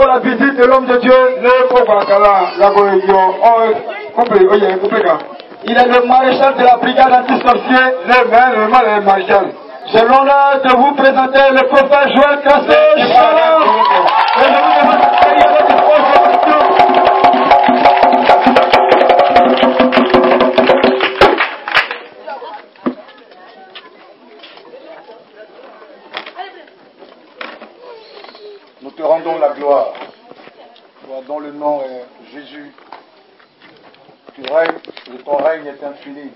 pour la visite de l'homme de Dieu. Il est le maréchal de la brigade anti-sorcier. Le maréchal. J'ai l'honneur de vous présenter le prophète Joël Cassé. Shalom. Et je vous demande de prier avec une force de question. Nous te rendons la gloire. Toi dont le nom est Jésus. Tu règnes et ton règne est infini.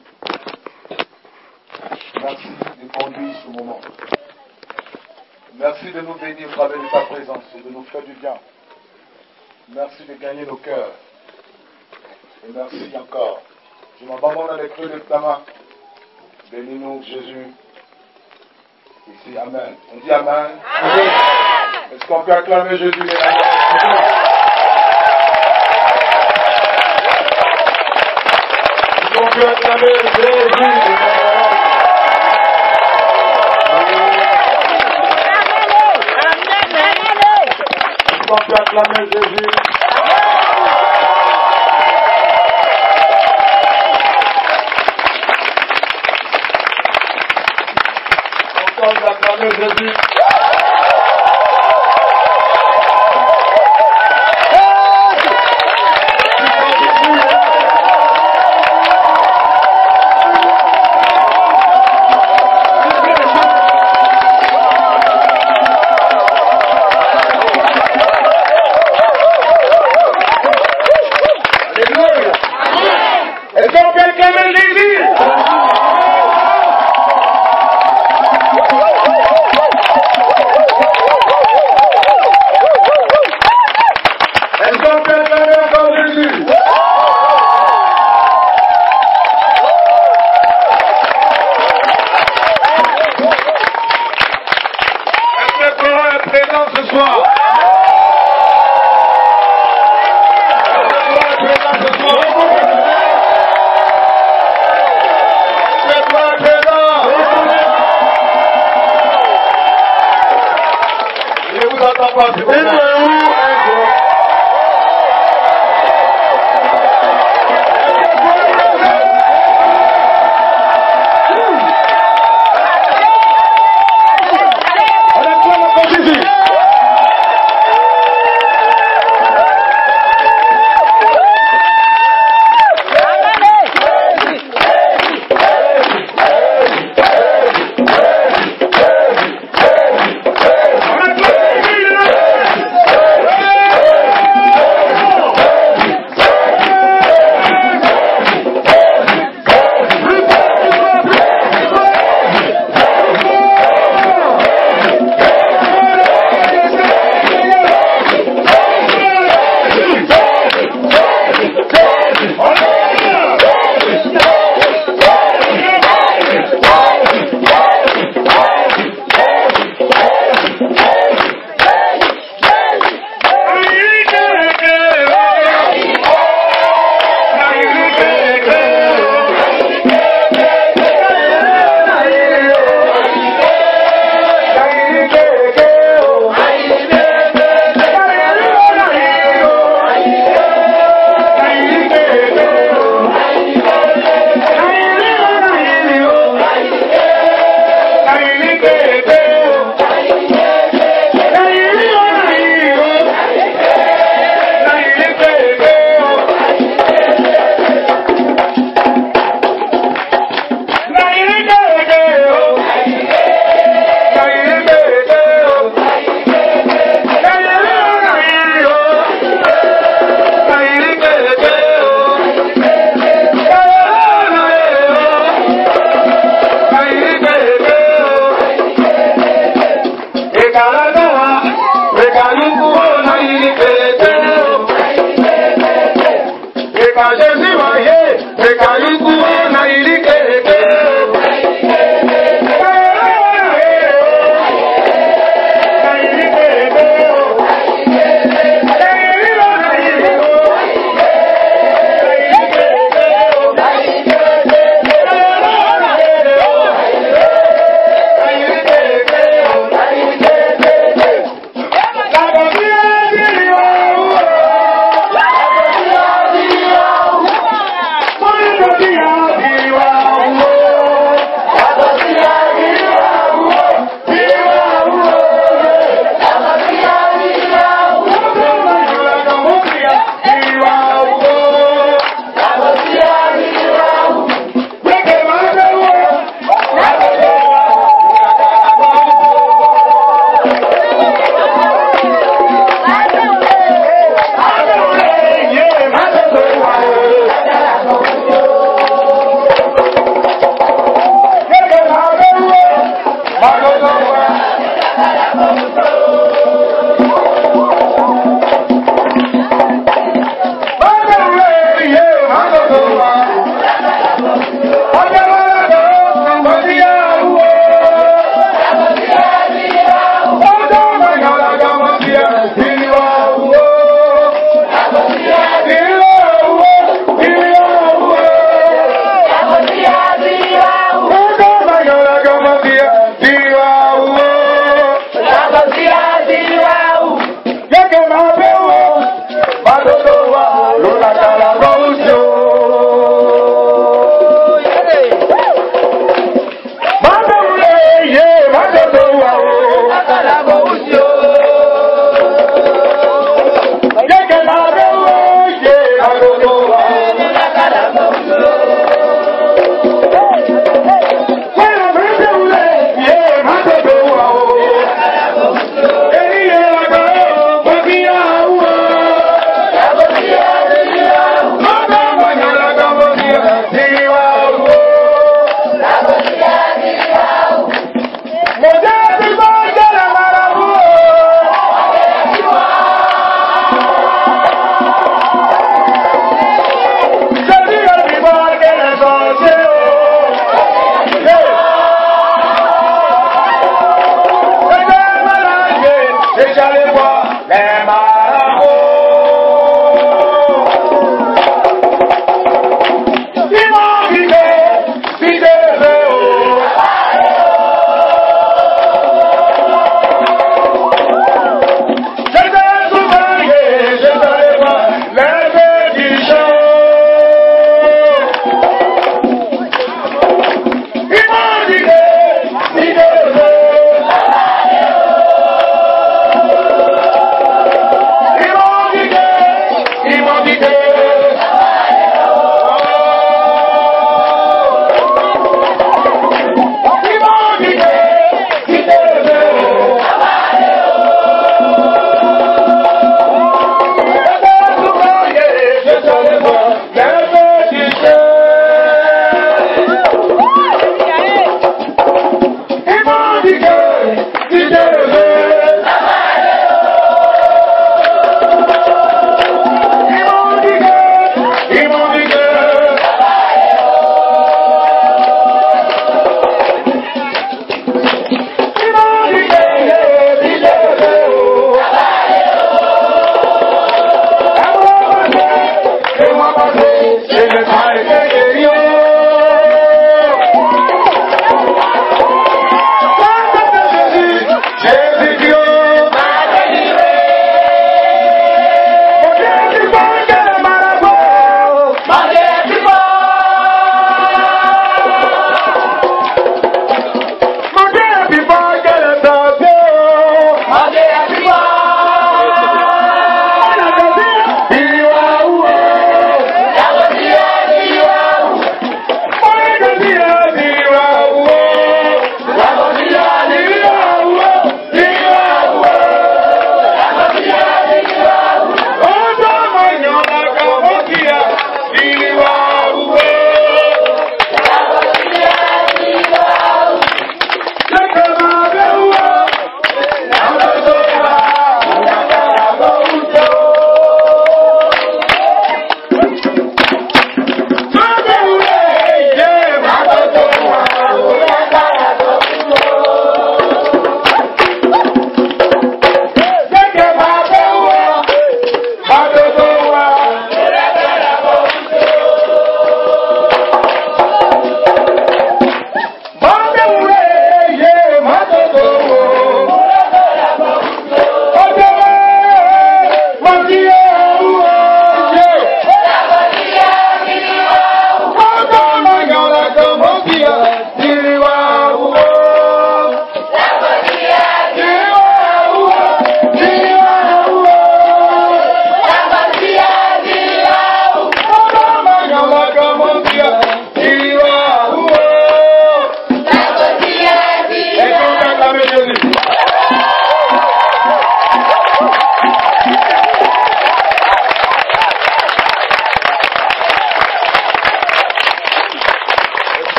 Merci de conduire ce moment. Merci de nous bénir au travers de ta présence et de nous faire du bien. Merci de gagner nos cœurs. Et merci encore. Je m'abandonne à les creux de ta main. Bénis-nous, Jésus. Ici, Amen. On dit Amen. Amen. Est-ce qu'on peut acclamer Jésus? Est-ce qu'on peut acclamer Jésus? On peut acclamer Jésus. On peut acclamer Jésus.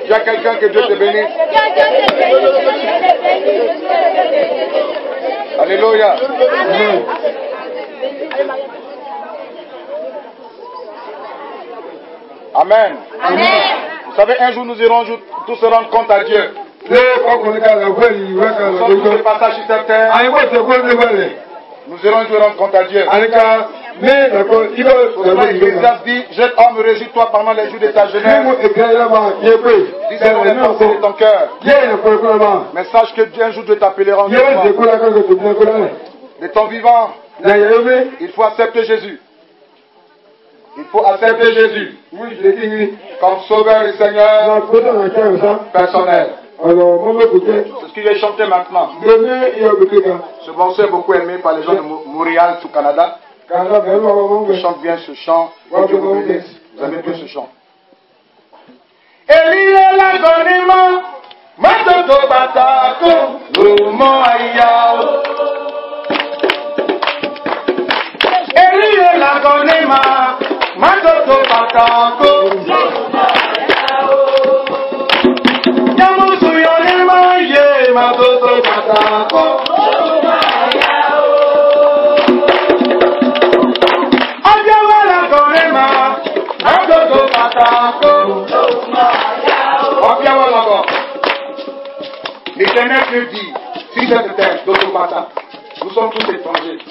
Tu as quelqu'un, que Dieu te bénisse. Alléluia. Amen. Amen. Vous savez, un jour nous irons tous se rendre compte à Dieu. Nous sommes tous les passages sur cette terre. Nous irons nous rendre compte à Dieu. L'Ecclésiaste dit, jeune homme, réjouis-toi pendant les jours de ta jeunesse. Dis selon les pensées de ton cœur. Mais sache que un jour Dieu t'appellera en de ton vivant. Il faut accepter Jésus. Il faut accepter Jésus comme sauveur et Seigneur personnel. C'est ce que j'ai chanté maintenant. Ce morceau est beaucoup aimé par les gens de Montréal, au Canada. Je chante bien ce chant. Que Dieu vous bénisse. Vous aimez bien ce chant. Elie la gonima, matoto batako, lumo ayao. Elie la gonima, matoto batako, lumo ayao. Yamusu yonima ye, matoto batako, lumo ayao. Ajawa la gonima, matoto batako, lumo ayao. L'Éternel Dieu dit, si cette terre d'Otobata, nous sommes tous étrangers.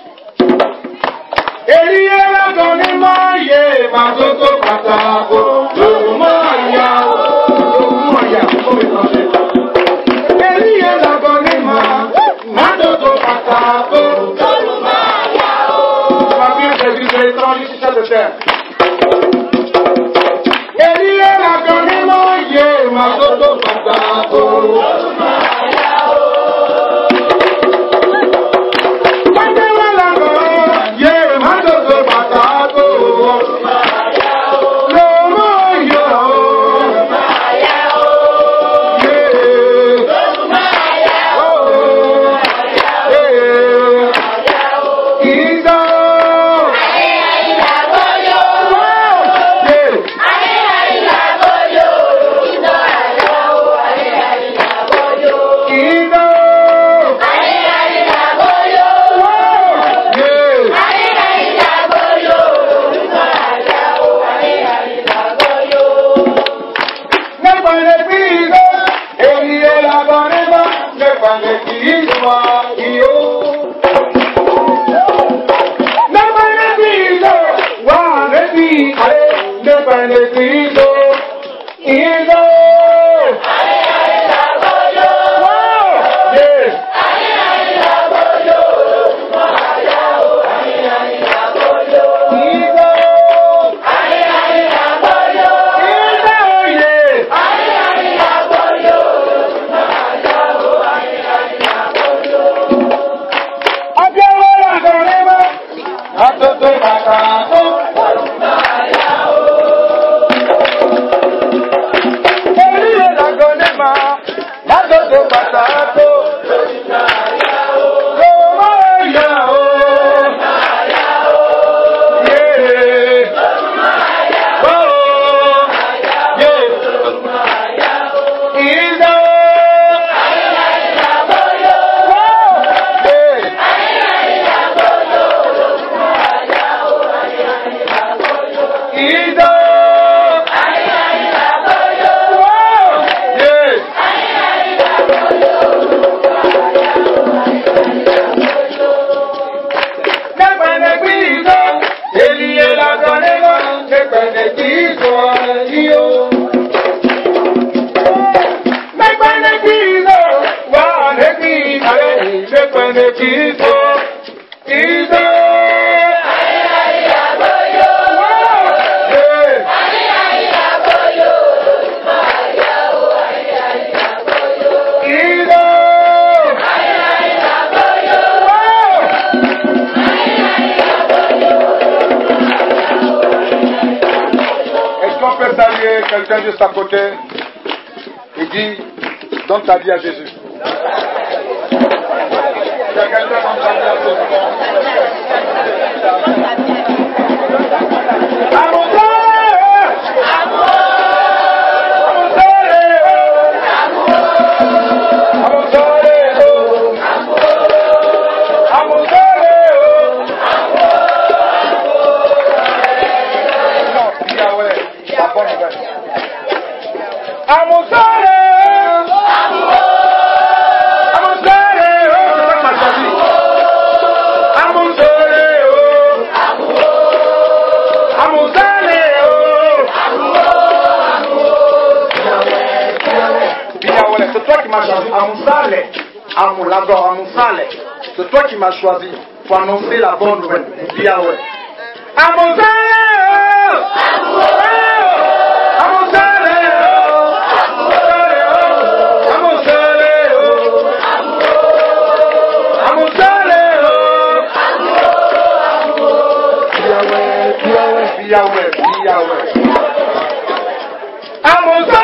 Elie la gonima ye, matoto-bata, Olumaya, nous sommes étrangers. Elie la gonima, matoto-bata, Olumaya, ma vie est des étrangers sur cette terre. Elie la gonima ye, matoto-bata, Olumaya. Quelqu'un juste à côté et dit, donne ta vie à Jésus. Il y a quelqu'un qui donne ta vie à Jésus. Amour, amour, amour, à mon labor, à mon salaire. C'est toi qui m'as choisi pour annoncer la bonne nouvelle. Yahweh. À mon salaire! À mon salaire! À mon salaire! À mon salaire! Yahweh, Yahweh, Yahweh. À mon salaire!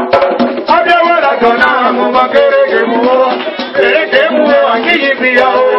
Yo